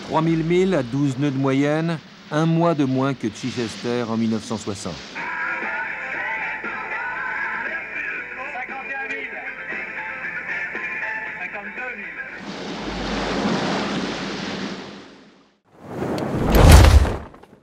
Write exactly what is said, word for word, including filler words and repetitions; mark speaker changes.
Speaker 1: trois mille milles à douze nœuds de moyenne, un mois de moins que Chichester en mille neuf cent soixante.
Speaker 2: cinquante et un mille. cinquante-deux mille.